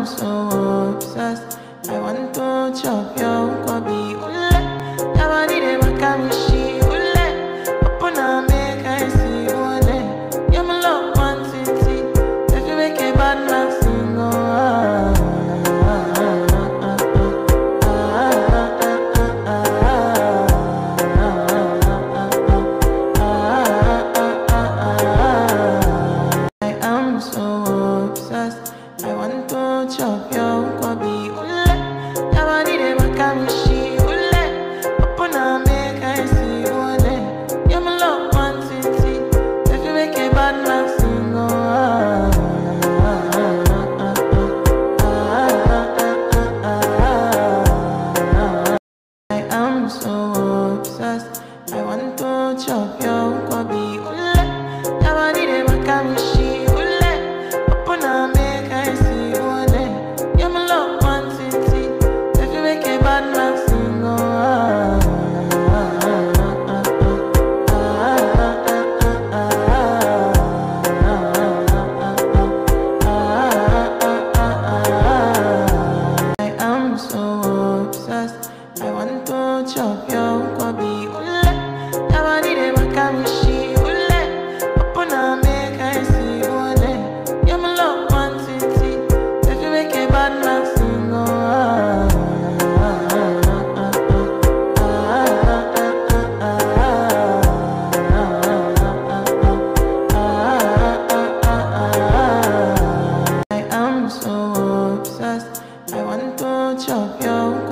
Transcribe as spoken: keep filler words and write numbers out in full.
am so obsessed. I want to chop your kwabi ule. Never did it, but come she ule. Open up, make I see ule. You're my love one city. If you make a bad man sing, oh ah. I want to chop your kwabi ule. Never did it, but come she ule. Open up, make I see ule. You're my love one city. If you make a bad man sing, oh ah. I am so obsessed. I want to chop your kwabi ule. Never did it, but come she ule. Open up, make I see ule. You're my love one city. If you make a bad man sing, oh ah. I am so obsessed. I want to chop your kwabi ule. Never did it, but come she ule. Open up, make I see ule. You're my love one city. If you make a bad man sing, oh ah. I am so obsessed. I want to chop your